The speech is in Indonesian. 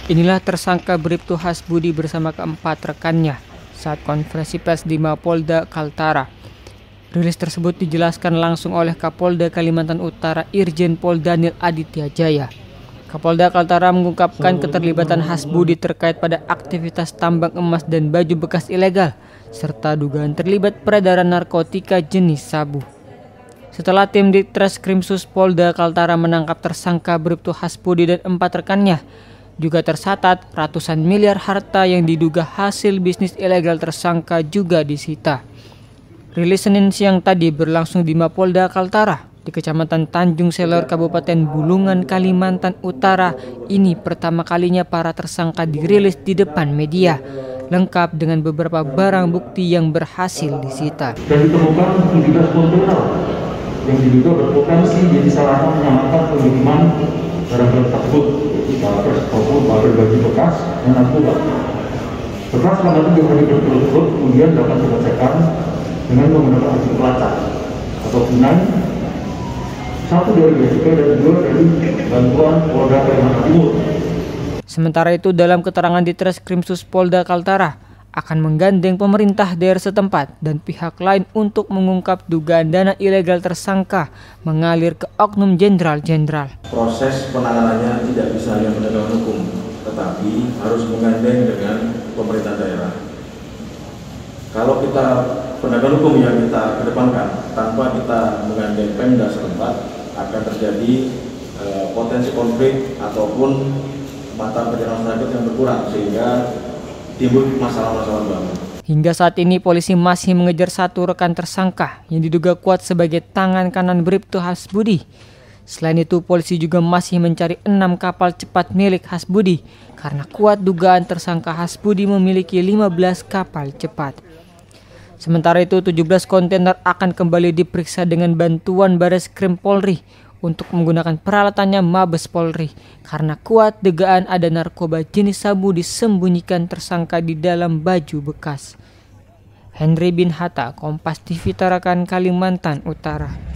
Inilah tersangka Bribtu Hasbudi bersama keempat rekannya saat konferensi pers di Mapolda Kaltara. Rilis tersebut dijelaskan langsung oleh Kapolda Kalimantan Utara Irjen Pol Daniel Aditya Jaya. Kapolda Kaltara mengungkapkan keterlibatan Hasbudi terkait pada aktivitas tambang emas dan baju bekas ilegal, serta dugaan terlibat peredaran narkotika jenis sabu. Setelah tim Ditreskrimsus Polda Kaltara menangkap tersangka Bribtu Hasbudi dan 4 rekannya, juga tercatat ratusan miliar harta yang diduga hasil bisnis ilegal tersangka juga disita. Rilis Senin siang tadi berlangsung di Mapolda Kaltara di Kecamatan Tanjung Selor, Kabupaten Bulungan, Kalimantan Utara. Ini pertama kalinya para tersangka dirilis di depan media, lengkap dengan beberapa barang bukti yang berhasil disita. Dan ditemukan 17 kontainer yang diduga berpotensi jadi sarana menyelamatkan pengiriman barang-barang tersebut, yaitu barang maupun barang baju bekas dan narkoba. Setelah selama 3 hari berturut-turut, kemudian dapat diselesaikan dengan menggunakan hasil pelacak atau tunai, 1 dari bea cukai dan 2 dari bantuan Polda Kalimantan Timur. Sementara itu, dalam keterangan di Treskrimsus Polda Kaltara, akan menggandeng pemerintah daerah setempat dan pihak lain untuk mengungkap dugaan dana ilegal tersangka mengalir ke oknum jenderal-jenderal. Proses penanganannya tidak bisa hanya penegakan hukum, tetapi harus menggandeng dengan pemerintah daerah. Kalau kita penegakan hukum yang kita kedepankan tanpa kita menggandeng Pemda setempat, akan terjadi potensi konflik ataupun mata pencarian masyarakat yang berkurang sehingga timbul masalah-masalah baru. Hingga saat ini polisi masih mengejar 1 rekan tersangka yang diduga kuat sebagai tangan kanan Bribtu Hasbudi. Selain itu, polisi juga masih mencari 6 kapal cepat milik Hasbudi karena kuat dugaan tersangka Hasbudi memiliki 15 kapal cepat. Sementara itu, 17 kontainer akan kembali diperiksa dengan bantuan Bareskrim Polri untuk menggunakan peralatannya Mabes Polri karena kuat dugaan ada narkoba jenis sabu disembunyikan tersangka di dalam baju bekas. Henry bin Hatta, Kompas TV Tarakan, Kalimantan Utara.